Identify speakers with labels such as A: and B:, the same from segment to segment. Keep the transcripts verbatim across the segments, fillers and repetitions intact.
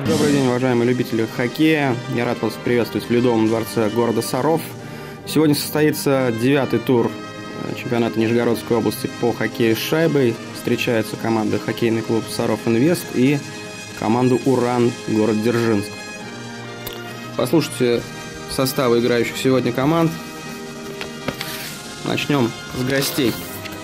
A: Добрый день, уважаемые любители хоккея. Я рад вас приветствовать в Ледовом дворце города Саров. Сегодня состоится девятый тур чемпионата Нижегородской области по хоккею с шайбой. Встречаются команды хоккейный клуб Саров Инвест и команду Уран, город Дзержинск. Послушайте составы играющих сегодня команд. Начнем с гостей.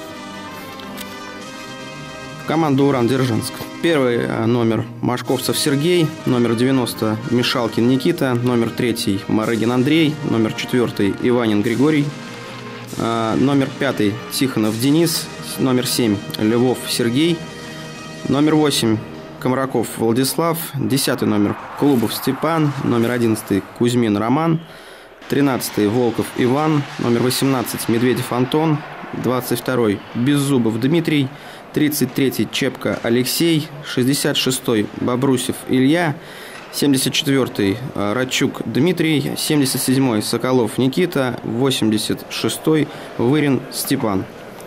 A: Команда Уран Дзержинск. Первый номер Машковцев Сергей, номер девяносто Мишалкин Никита, номер третий Марыгин Андрей, номер четвертый Иванин Григорий, номер пятый Тихонов Денис, номер семь Львов Сергей, номер восемь Комраков Владислав, десятый номер Клубов Степан, номер одиннадцатый Кузьмин Роман, тринадцатый Волков Иван, номер восемнадцать Медведев Антон, двадцать второй Беззубов Дмитрий, тридцать третий Чепко Алексей, шестьдесят шестой Бобрусев Илья, семьдесят четвёртый Радчук Дмитрий, семьдесят седьмой Соколов Никита, восемьдесят шестой Вырин Степан.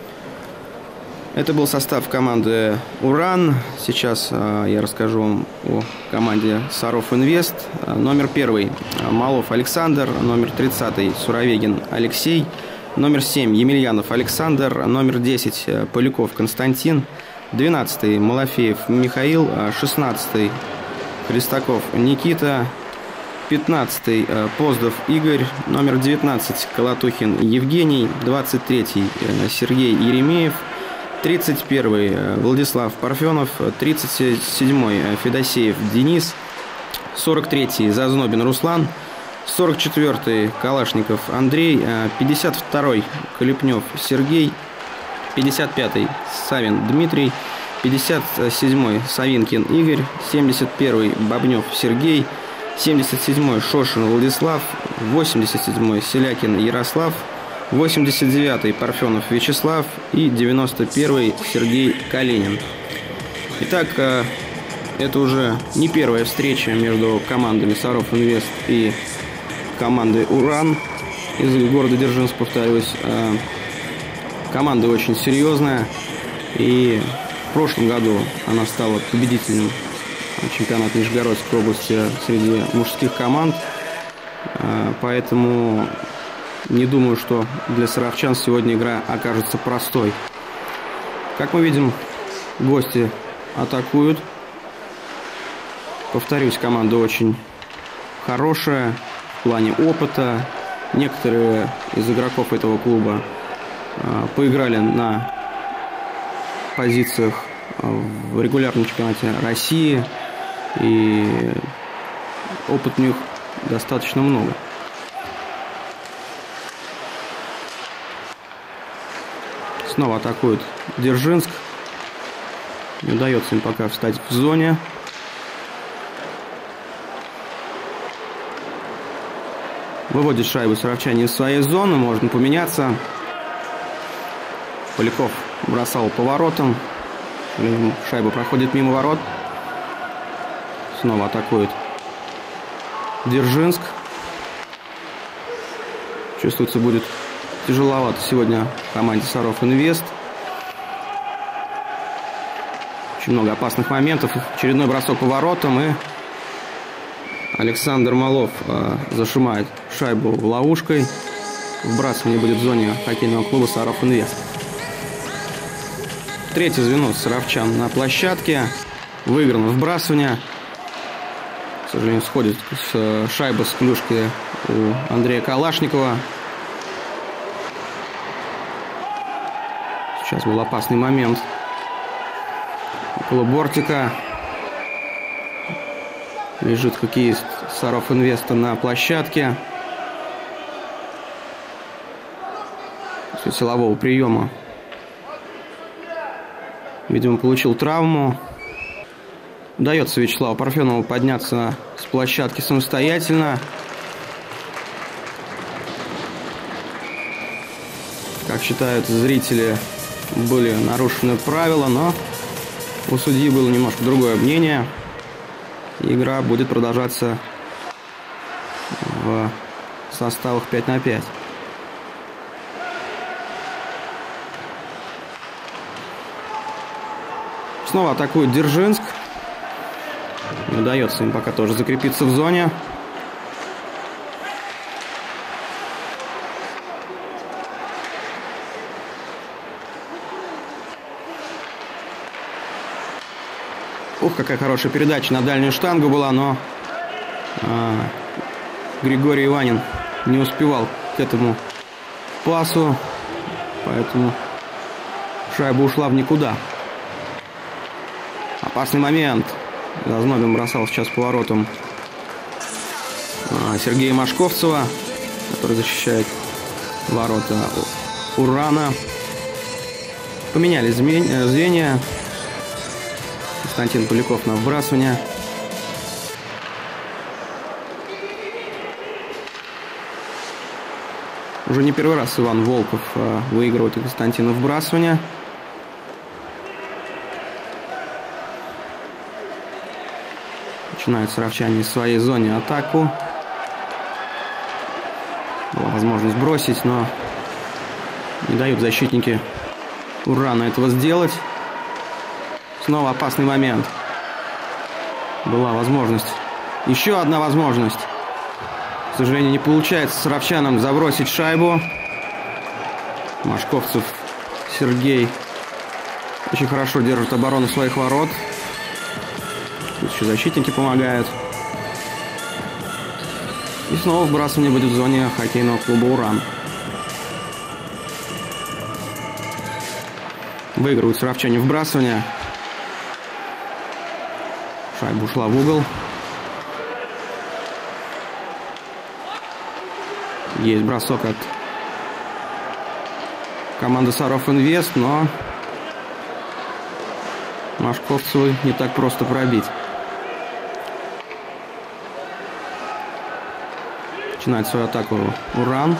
A: Это был состав команды Уран. Сейчас я расскажу вам о команде Саров Инвест. Номер первый Малов Александр, номер тридцатый Суровегин Алексей, номер семь Емельянов Александр, номер десять Поляков Константин, двенадцатый Малафеев Михаил, шестнадцатый Христаков Никита, пятнадцатый Поздов Игорь, номер девятнадцать Колотухин Евгений, двадцать третий Сергей Еремеев, тридцать первый Владислав Парфенов, тридцать седьмой Федосеев Денис, сорок третий Зазнобин Руслан, сорок четвёртый Калашников Андрей, пятьдесят второй Колепнев Сергей, пятьдесят пятый Савин Дмитрий, пятьдесят седьмой Савинкин Игорь, семьдесят первый Бобнев Сергей, семьдесят седьмой Шошин Владислав, восемьдесят седьмой Селякин Ярослав, восемьдесят девятый Парфенов Вячеслав и девяносто первый Сергей Калинин. Итак, это уже не первая встреча между командами Саров Инвест и командой Уран из города Дзержинск, повторюсь. Команда очень серьезная, и в прошлом году она стала победителем чемпионата Нижегородской области среди мужских команд, поэтому не думаю, что для саровчан сегодня игра окажется простой. Как мы видим, гости атакуют. Повторюсь, команда очень хорошая в плане опыта. Некоторые из игроков этого клуба э, поиграли на позициях в регулярном чемпионате России, и опыт у них достаточно много. Снова атакует Дзержинск. Не удается им пока встать в зоне. Выводит шайбу саровчане из своей зоны. Можно поменяться. Поляков бросал поворотом. Шайба проходит мимо ворот. Снова атакует Дзержинск. Чувствуется, будет тяжеловато сегодня команде Саров Инвест. Очень много опасных моментов. Очередной бросок по воротам, и Александр Малов э, зашимает шайбу ловушкой. Вбрасывание будет в зоне хоккейного клуба Саров Инвест. Третье звено саровчан на площадке. Выиграно вбрасывание. К сожалению, сходит с шайба с клюшки у Андрея Калашникова. Сейчас был опасный момент около бортика. Лежит хоккеист Саров Инвеста на площадке. После силового приема, видимо, получил травму. Удается Вячеславу Парфенову подняться с площадки самостоятельно. Как считают зрители, были нарушены правила, но у судьи было немножко другое мнение. Игра будет продолжаться в составах пять на пять. Снова атакует Дзержинск. Не удается им пока тоже закрепиться в зоне. Ух, какая хорошая передача на дальнюю штангу была, но а, Григорий Иванин не успевал к этому пасу, поэтому шайба ушла в никуда. Опасный момент. Зазнобин бросал сейчас поворотом а, Сергея Машковцева, который защищает ворота Урана. Поменялись звенья. Константин Поляков на вбрасывание. Уже не первый раз Иван Волков а, выигрывает у Константина вбрасывание. Начинают саровчане в своей зоне атаку. Была возможность бросить, но не дают защитники Урана этого сделать. Снова опасный момент. Была возможность. Еще одна возможность. К сожалению, не получается саровчанам забросить шайбу. Машковцев Сергей очень хорошо держит оборону своих ворот. Тут еще защитники помогают. И снова вбрасывание будет в зоне хоккейного клуба «Уран». Выигрывают саровчане вбрасывание. Шайба ушла в угол. Есть бросок от команды Саров Инвест, но Машковцеву не так просто пробить. Начинает свою атаку Уран.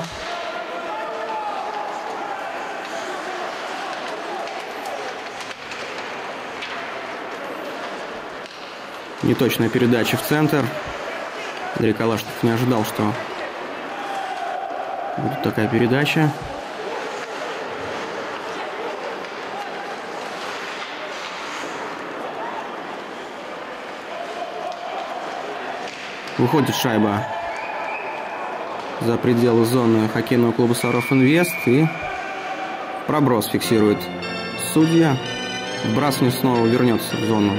A: Неточная передача в центр. Андрей Калашников не ожидал, что будет такая передача. Выходит шайба за пределы зоны хоккейного клуба Саров Инвест. И проброс фиксирует судья. Вбрасывание снова вернется в зону.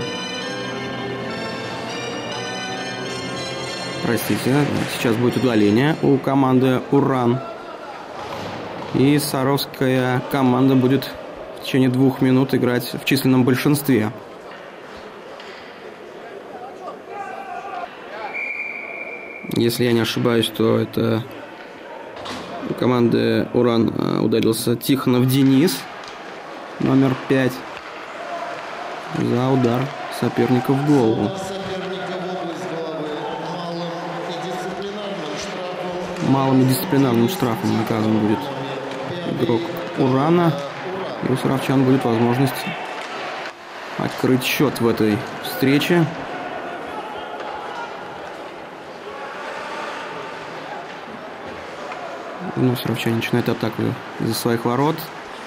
A: Простите, сейчас будет удаление у команды «Уран». И саровская команда будет в течение двух минут играть в численном большинстве. Если я не ошибаюсь, то это у команды «Уран» удалился Тихонов Денис, номер пять, за удар соперника в голову. Малым и дисциплинарным штрафом наказан будет игрок «Урана». И у саровчан будет возможность открыть счет в этой встрече. Ну, саровчане начинают атаку из-за своих ворот.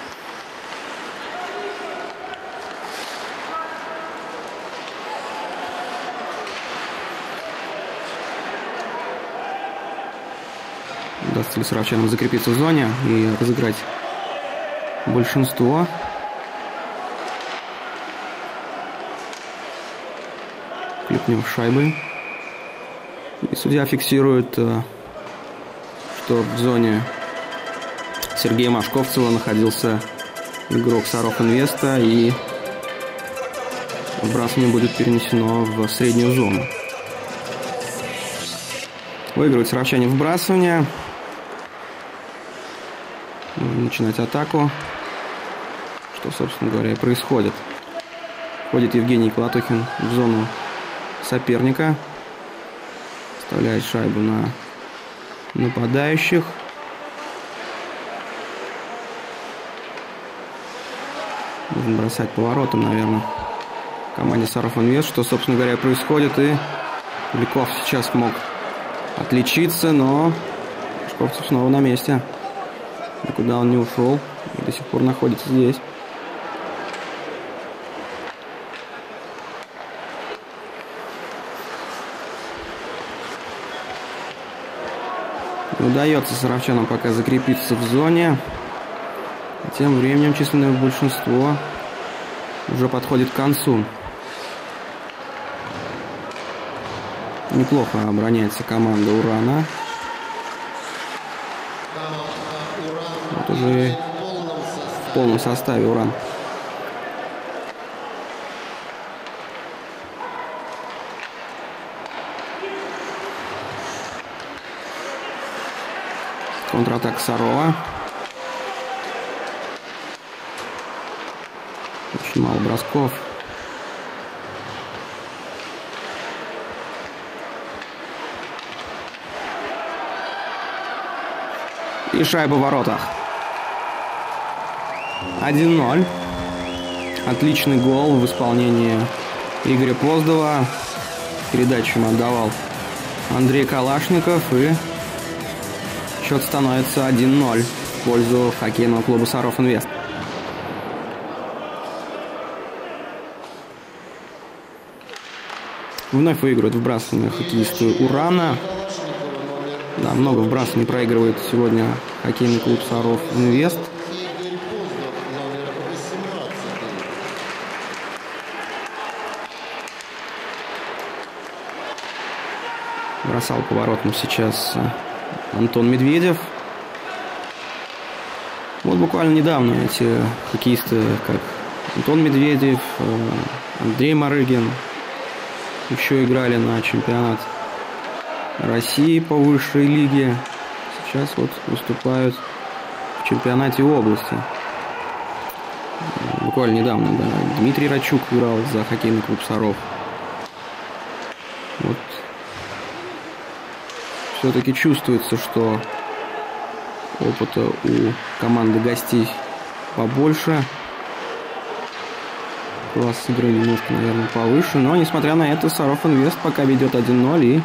A: Удастся ли саровчанам закрепиться в зоне и разыграть большинство. Клепнев шайбы. И судья фиксирует, что в зоне Сергея Машковцева находился игрок Саров Инвеста, и вбрасывание будет перенесено в среднюю зону. Выигрывает саровчане вбрасывание. Нужно начинать атаку, что, собственно говоря, и происходит. Входит Евгений Колотухин в зону соперника. Вставляет шайбу на нападающих. Нужно бросать поворотом, наверное, команде Саров Инвест, что, собственно говоря, происходит. И Поляков сейчас мог отличиться, но Машковцев снова на месте. Никуда он не ушел и до сих пор находится здесь. Удается саровчанам пока закрепиться в зоне. Тем временем численное большинство уже подходит к концу. Неплохо обороняется команда Урана. Вот уже в полном составе Уран. Контратака Сарова. Очень мало бросков. И шайба в воротах. один ноль. Отличный гол в исполнении Игоря Поздова. Передачу ему отдавал Андрей Калашников. И счет становится один ноль в пользу хоккейного клуба Саров Инвест. Вновь выигрывают вбрасывание хоккеисты Урана. Да, много вбрасываний проигрывает сегодня хоккейный клуб Саров Инвест. Бросал поворотом сейчас Антон Медведев. Вот буквально недавно эти хоккеисты, как Антон Медведев, Андрей Марыгин, еще играли на чемпионат России по высшей лиге. Сейчас вот выступают в чемпионате области. Буквально недавно, да, Дмитрий Рачук играл за хоккейный клуб Саров. Вот. Все-таки чувствуется, что опыта у команды гостей побольше. Класс игры немножко, наверное, повыше. Но, несмотря на это, Саров Инвест пока ведет один ноль. И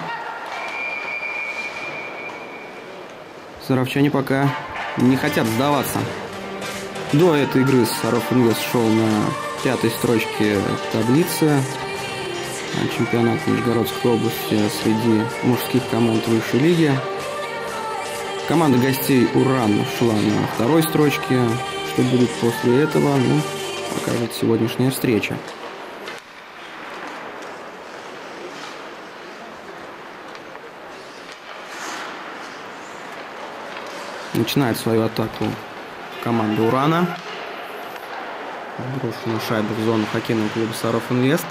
A: саровчане пока не хотят сдаваться. До этой игры Саров Инвест шел на пятой строчке таблицы чемпионата Нижегородской области среди мужских команд высшей лиги. Команда гостей Уран шла на второй строчке. Что будет после этого, ну, покажет сегодняшняя встреча. Начинает свою атаку команда Урана. Брошенную шайбу в зону хоккейного клуба Саров Инвест.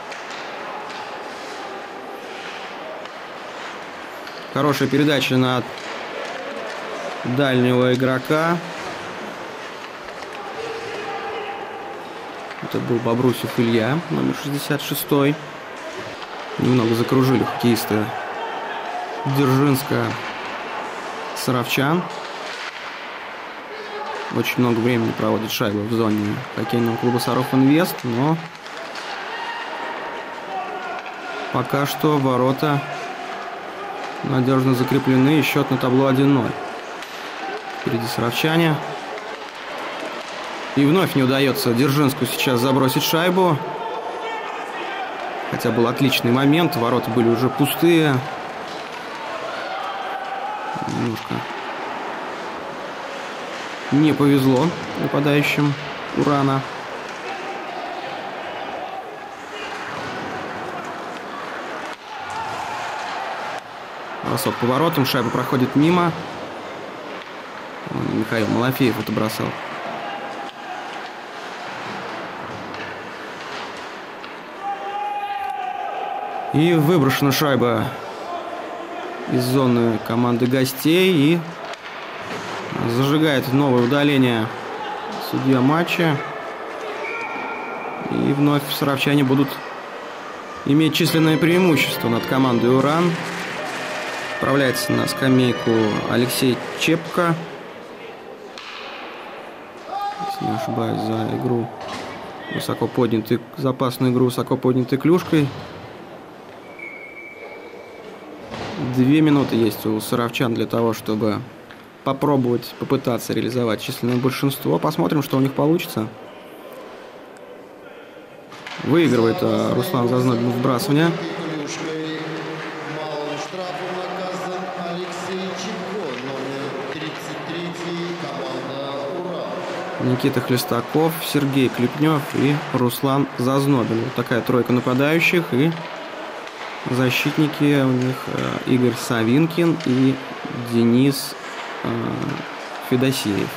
A: Хорошая передача на дальнего игрока. Это был Бобрусев Илья, номер шестьдесят шесть. Немного закружили хоккеисты Дзержинска саровчан. Очень много времени проводит шайба в зоне хоккейного клуба Саров Инвест, но пока что ворота надежно закреплены и счет на табло один ноль. Впереди саровчане. И вновь не удается Дзержинску сейчас забросить шайбу. Хотя был отличный момент. Ворота были уже пустые. Немножко не повезло нападающим Урана. Бросок поворотом. Шайба проходит мимо. Михаил Малафеев это бросал. И выброшена шайба из зоны команды гостей. И зажигает новое удаление судья матча. И вновь саровчане будут иметь численное преимущество над командой Уран. Отправляется на скамейку Алексей Чепко. Если не ошибаюсь, за игру высоко поднятой, за опасную игру высоко поднятой клюшкой. Две минуты есть у саровчан для того, чтобы попробовать, попытаться реализовать численное большинство. Посмотрим, что у них получится. Выигрывает Руслан Зазнобин вбрасывание. Никита Хлестаков, Сергей Клепнев и Руслан Зазнобин. Вот такая тройка нападающих. И защитники у них Игорь Савинкин и Денис э, Федосеев.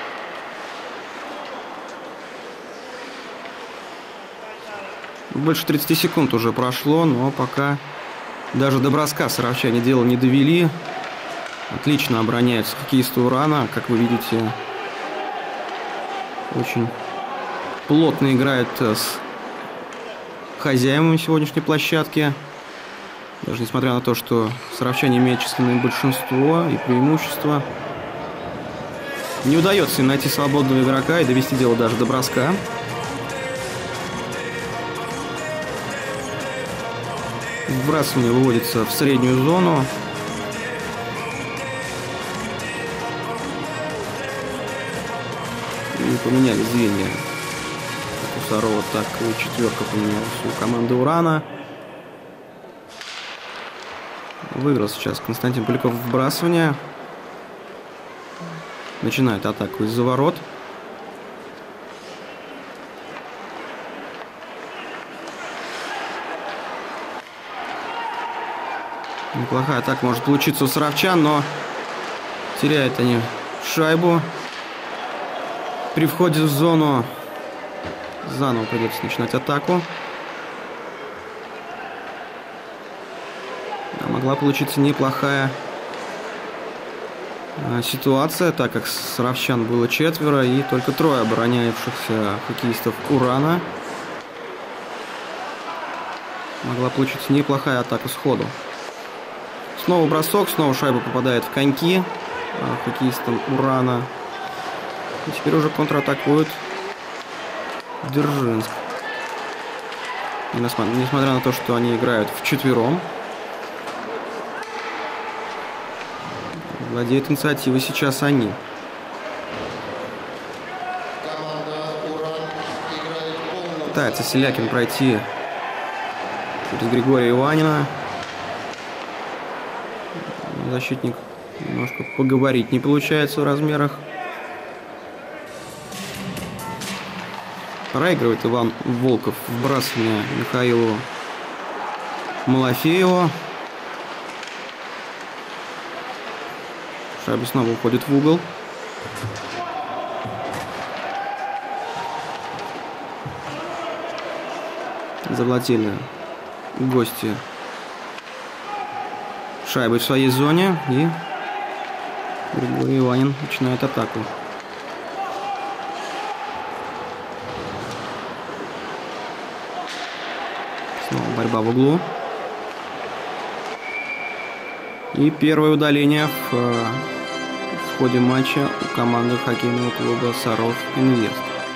A: Больше тридцати секунд уже прошло, но пока даже до броска саровчане дело не довели. Отлично обороняются хоккеисты «Урана». Как вы видите, очень плотно играет с хозяевами сегодняшней площадки. Даже несмотря на то, что саровчане имеют численное большинство и преимущество, не удается им найти свободного игрока и довести дело даже до броска. Вбрасывание выводится в среднюю зону. Не поменяли звенья. Как у Сарова, так и четверка поменялась у команды «Урана». Выиграл сейчас Константин Поляков вбрасывание. Начинает атаку из-за ворот. Неплохая атака может получиться у саровчан, но теряют они шайбу. При входе в зону заново придется начинать атаку. Могла получиться неплохая ситуация, так как саровчан было четверо и только трое обороняющихся хоккеистов «Урана». Могла получиться неплохая атака сходу. Снова бросок, снова шайба попадает в коньки хоккеистам «Урана». И теперь уже контратакует Дзержинск. И несмотря на то, что они играют вчетвером, владеют инициативой сейчас они. Пытается Селякин пройти через Григория Иванина. Защитник немножко поговорить не получается в размерах. Проигрывает Иван Волков вбрасывание Михаилу Малафееву. Шайба снова уходит в угол. Завладели гости шайбой в своей зоне. И Григорий Иванин начинает атаку. Снова борьба в углу. И первое удаление в, в ходе матча у команды хоккейного клуба «Саров Инвест».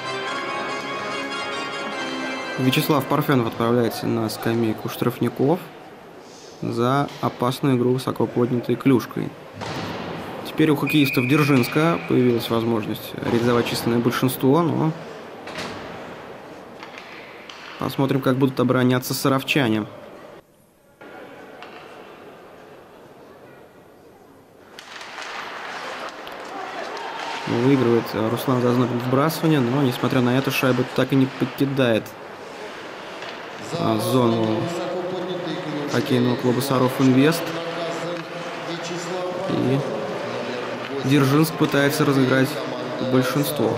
A: Вячеслав Парфенов отправляется на скамейку штрафников за опасную игру высоко поднятой клюшкой. Теперь у хоккеистов Дзержинска появилась возможность реализовать численное большинство, но посмотрим, как будут обороняться саровчане. Выигрывает Руслан Зазнобин вбрасывание, но, несмотря на это, шайба так и не покидает зону хоккейного клуба «Саров Инвест». И Дзержинск пытается разыграть большинство.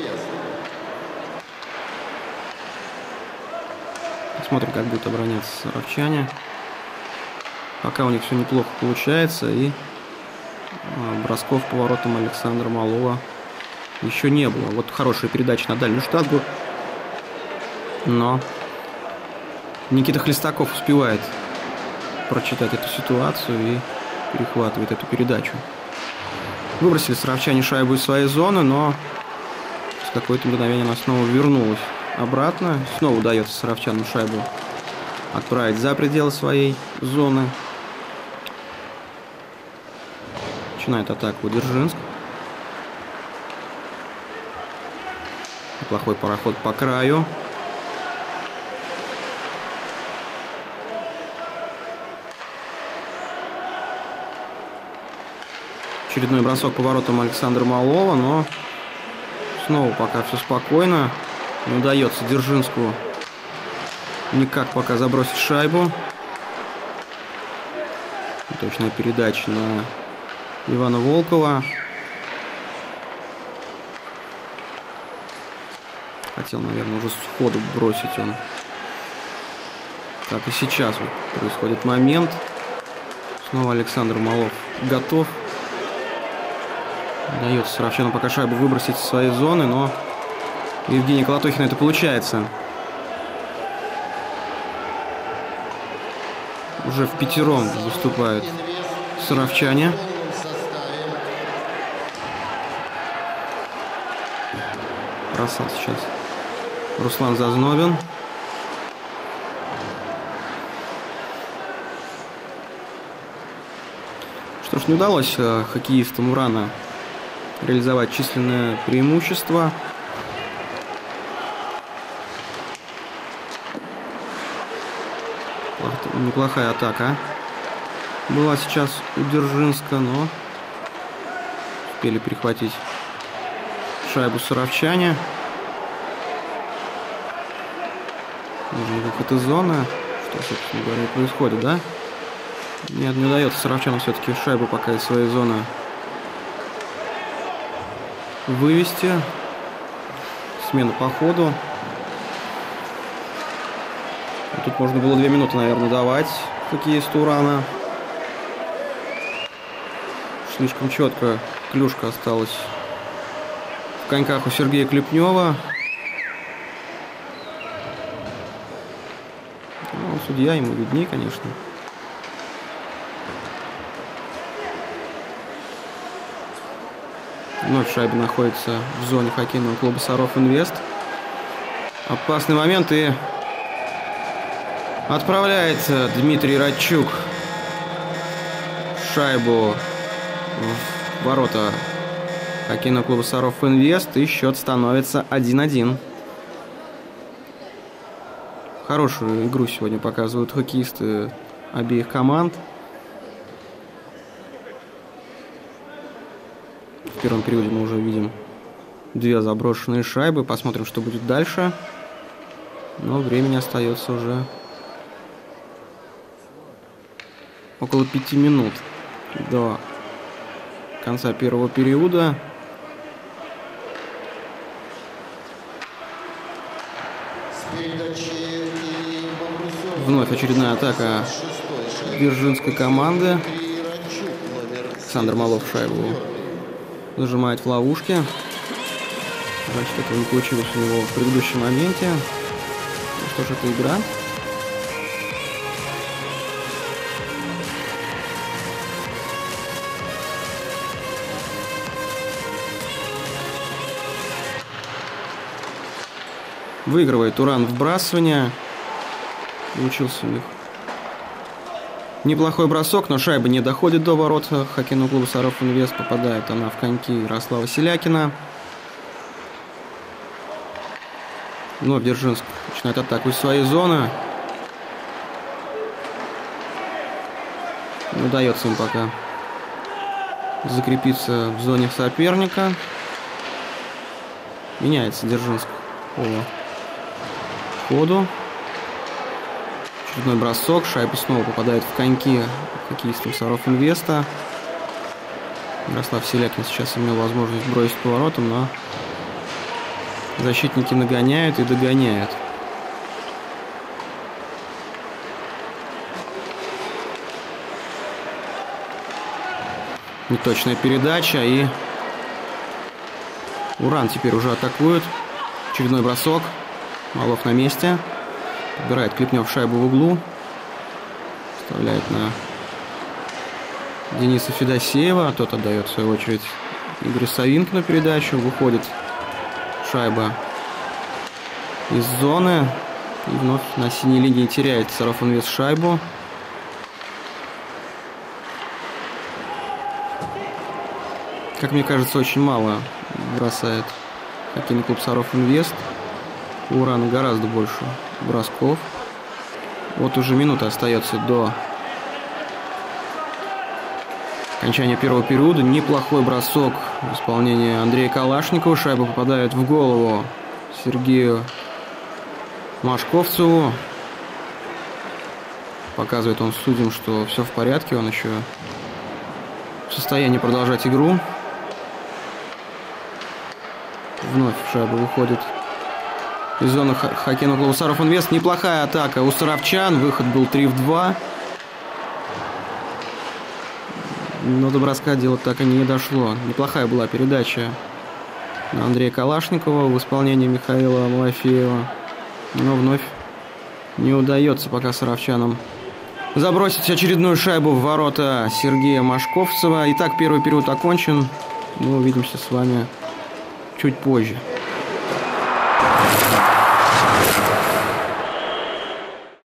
A: Посмотрим, как будут обороняться саровчане. Пока у них все неплохо получается. И бросков по воротам Александра Малова еще не было. Вот хорошая передача на дальнюю штангу. Но Никита Хлестаков успевает прочитать эту ситуацию и перехватывает эту передачу. Выбросили саровчане шайбу из своей зоны, но с какое-то мгновение она снова вернулась обратно. Снова удается саровчанам шайбу отправить за пределы своей зоны. Начинает атаку Дзержинск. Неплохой пароход по краю. Очередной бросок по воротам Александра Малова, но Снова пока все спокойно. Не удается Дзержинску никак пока забросить шайбу. Точная передача на Ивана Волкова. Хотел, наверное, уже сходу бросить он. Так и сейчас вот происходит момент. Снова Александр Малов готов. Удается Саровчану пока шайбу выбросить из своей зоны, но у Евгения Колотохина это получается. Уже в пятером выступают саровчане. Бросал сейчас Руслан Зазнобин. Что ж, не удалось э, хоккеистам Урана реализовать численное преимущество. Неплохая атака была сейчас у Дзержинска, но успели перехватить шайбу саровчане. Нужен выход из зоны. Что, собственно говоря, и происходит, да? Нет, не удается саровчанам все-таки шайбу пока из своей зоны вывести. Смена по ходу. Тут можно было две минуты, наверное, давать хоккеисту Урана. Слишком четко клюшка осталась в коньках у Сергея Клепнева. Ну, судья ему видней, конечно. Вновь шайба находится в зоне хоккейного клуба Саров Инвест. Опасный момент, и отправляется Дмитрий Радчук шайбу в ворота хоккейного клуба Саров Инвест, и счет становится один-один. Хорошую игру сегодня показывают хоккеисты обеих команд. В первом периоде мы уже видим две заброшенные шайбы. Посмотрим, что будет дальше. Но времени остается уже около пяти минут до конца первого периода. Вновь очередная атака дзержинской команды. Александр Малов шайбу зажимает в ловушке. Значит, этого не получилось у него в предыдущем моменте. Ну что ж, это игра. Выигрывает Уран вбрасывание. Получился у них неплохой бросок, но шайба не доходит до ворот хоккейного клуба Саров Инвест. Попадает она в коньки Ярослава Селякина. Вновь Дзержинск начинает атаку из своей зоны. Не удается им пока закрепиться в зоне соперника. Меняется Дзержинск по ходу. Очередной бросок. Шайба снова попадает в коньки хоккеистов Саров Инвеста. Ярослав Селякин сейчас имел возможность бросить поворотом, но защитники нагоняют и догоняют. Неточная передача, и Уран теперь уже атакует. Очередной бросок. Малов на месте. Подбирает Клепнев шайбу в углу. Вставляет на Дениса Федосеева. Тот отдает, в свою очередь, Игорю Савинкину передачу. Выходит шайба из зоны. И вновь на синей линии теряет Саров Инвест шайбу. Как мне кажется, очень мало бросает хоккейный клуб Саров Инвест. У Урана гораздо больше бросков. Вот уже минута остается до Окончание первого периода. Неплохой бросок в исполнении Андрея Калашникова. Шайба попадает в голову Сергею Машковцеву. Показывает он судьям, что все в порядке. Он еще в состоянии продолжать игру. Вновь шайба выходит из зоны хоккейного клуба Саратов Инвест. Неплохая атака у саровчан. Выход был три в два. Но до броска дело так и не дошло. Неплохая была передача на Андрея Калашникова в исполнении Михаила Малафеева. Но вновь не удается пока саровчанам забросить очередную шайбу в ворота Сергея Машковцева. Итак, первый период окончен. Мы увидимся с вами чуть позже.